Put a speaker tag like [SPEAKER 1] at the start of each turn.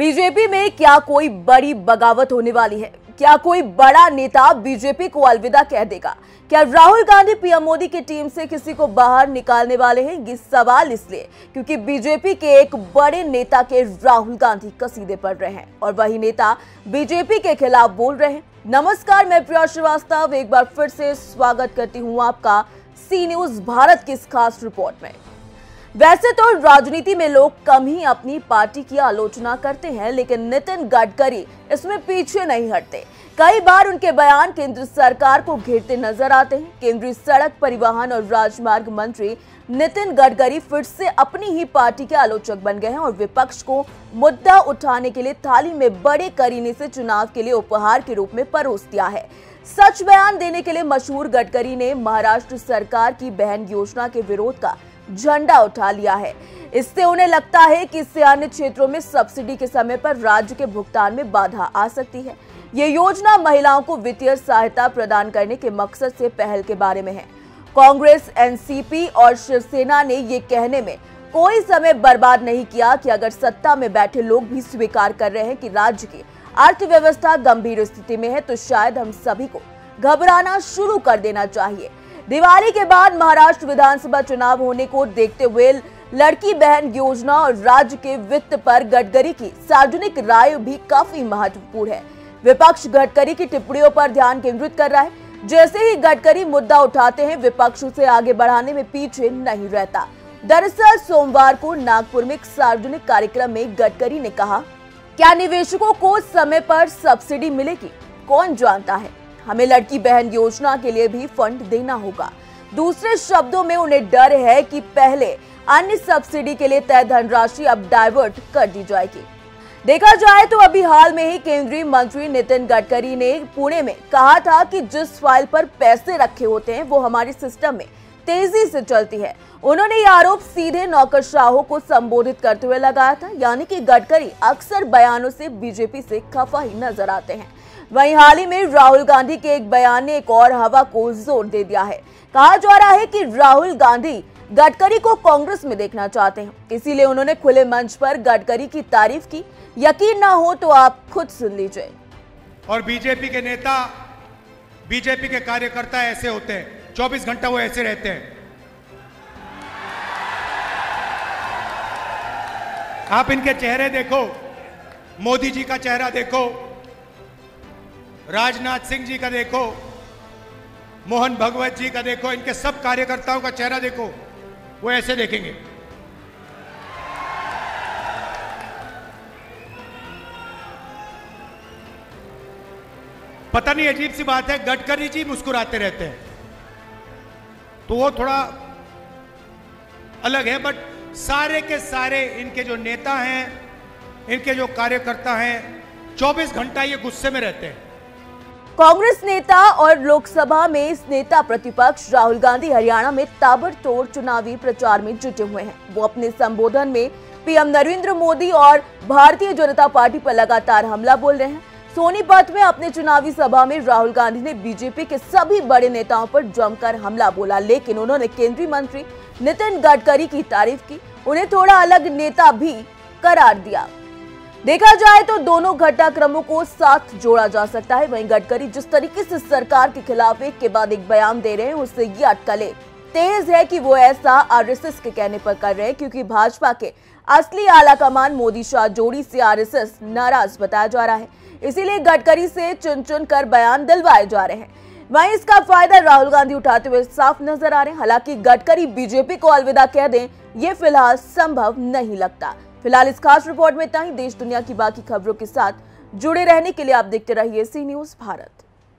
[SPEAKER 1] BJP में क्या कोई बड़ी बगावत होने वाली है? क्या कोई बड़ा नेता बीजेपी को अलविदा कह देगा? क्या राहुल गांधी पीएम मोदी की टीम से किसी को बाहर निकालने वाले हैं? ये सवाल इसलिए क्योंकि बीजेपी के एक बड़े नेता के राहुल गांधी कसीदे पड़ रहे हैं और वही नेता बीजेपी के खिलाफ बोल रहे हैं। नमस्कार, मैं प्रिया श्रीवास्तव एक बार फिर से स्वागत करती हूँ आपका सी न्यूज भारत की इस खास रिपोर्ट में। वैसे तो राजनीति में लोग कम ही अपनी पार्टी की आलोचना करते हैं, लेकिन नितिन गडकरी इसमें पीछे नहीं हटते। कई बार उनके बयान केंद्र सरकार को घेरते नजर आते हैं। केंद्रीय सड़क परिवहन और राजमार्ग मंत्री नितिन गडकरी फिर से अपनी ही पार्टी के आलोचक बन गए हैं और विपक्ष को मुद्दा उठाने के लिए थाली में बड़े करीने से चुनाव के लिए उपहार के रूप में परोस दिया है। सच बयान देने के लिए मशहूर गडकरी ने महाराष्ट्र सरकार की बहन योजना के विरोध का झंडा उठा लिया है। इससे उन्हें लगता है कि इससे अन्य क्षेत्रों में सब्सिडी के समय पर राज्य के भुगतान में बाधा आ सकती है। ये योजना महिलाओं को वित्तीय सहायता प्रदान करने के मकसद से पहल के बारे में है। कांग्रेस, एनसीपी और शिवसेना ने ये कहने में कोई समय बर्बाद नहीं किया कि अगर सत्ता में बैठे लोग भी स्वीकार कर रहे हैं कि राज्य की अर्थव्यवस्था गंभीर स्थिति में है, तो शायद हम सभी को घबराना शुरू कर देना चाहिए। दिवाली के बाद महाराष्ट्र विधानसभा चुनाव होने को देखते हुए लड़की बहन योजना और राज्य के वित्त पर गडकरी की सार्वजनिक राय भी काफी महत्वपूर्ण है। विपक्ष गडकरी की टिप्पणियों पर ध्यान केंद्रित कर रहा है। जैसे ही गडकरी मुद्दा उठाते हैं, विपक्ष उसे आगे बढ़ाने में पीछे नहीं रहता। दरअसल सोमवार को नागपुर में एक सार्वजनिक कार्यक्रम में गडकरी ने कहा, क्या निवेशकों को समय पर सब्सिडी मिलेगी? कौन जानता है, हमें लड़की बहन योजना के लिए भी फंड देना होगा। दूसरे शब्दों में उन्हें डर है कि पहले अन्य सब्सिडी के लिए तय धनराशि अब डाइवर्ट कर दी जाएगी। देखा जाए तो अभी हाल में ही केंद्रीय मंत्री नितिन गडकरी ने पुणे में कहा था कि जिस फाइल पर पैसे रखे होते हैं वो हमारे सिस्टम में तेजी से चलती है। उन्होंने ये आरोप सीधे नौकरशाहों को संबोधित करते हुए लगाया था, यानी कि गडकरी अक्सर बयानों से बीजेपी से खफा ही नजर आते हैं। वहीं हाल ही में राहुल गांधी के एक बयान ने एक और हवा को जोर दे दिया है। कहा जा रहा है कि राहुल गांधी गडकरी को कांग्रेस में देखना चाहते हैं, इसीलिए उन्होंने खुले मंच पर गडकरी की तारीफ की। यकीन ना हो तो आप खुद सुन लीजिए।
[SPEAKER 2] और बीजेपी के नेता, बीजेपी के कार्यकर्ता ऐसे होते हैं, 24 घंटा वो ऐसे रहते हैं। आप इनके चेहरे देखो, मोदी जी का चेहरा देखो, राजनाथ सिंह जी का देखो, मोहन भगवत जी का देखो, इनके सब कार्यकर्ताओं का चेहरा देखो, वो ऐसे देखेंगे। पता नहीं, अजीब सी बात है, गडकरी जी मुस्कुराते रहते हैं तो वो थोड़ा अलग है, बट सारे के सारे इनके जो नेता हैं, इनके जो कार्यकर्ता हैं, 24 घंटा ये गुस्से में रहते हैं।
[SPEAKER 1] कांग्रेस नेता और लोकसभा में इस नेता प्रतिपक्ष राहुल गांधी हरियाणा में ताबड़तोड़ चुनावी प्रचार में जुटे हुए हैं। वो अपने संबोधन में पीएम नरेंद्र मोदी और भारतीय जनता पार्टी पर लगातार हमला बोल रहे हैं। सोनीपत में अपने चुनावी सभा में राहुल गांधी ने बीजेपी के सभी बड़े नेताओं पर जमकर हमला बोला, लेकिन उन्होंने केंद्रीय मंत्री नितिन गडकरी की तारीफ की, उन्हें थोड़ा अलग नेता भी करार दिया। देखा जाए तो दोनों घटनाक्रमों को साथ जोड़ा जा सकता है। वहीं गडकरी जिस तरीके से सरकार के खिलाफ एक के बाद एक बयान दे रहे हैं, उससे ये अटकलें तेज है कि वो ऐसा आरएसएस के कहने पर कर रहे हैं, क्योंकि भाजपा के असली आलाकमान मोदी शाह जोड़ी से आरएसएस नाराज बताया जा रहा है। इसीलिए गडकरी से चुन चुन कर बयान दिलवाए जा रहे हैं। वहीं इसका फायदा राहुल गांधी उठाते हुए साफ नजर आ रहे हैं। हालांकि गडकरी बीजेपी को अलविदा कह दें, ये फिलहाल संभव नहीं लगता। फिलहाल इस खास रिपोर्ट में इतना ही। देश दुनिया की बाकी खबरों के साथ जुड़े रहने के लिए आप देखते रहिए सी न्यूज भारत।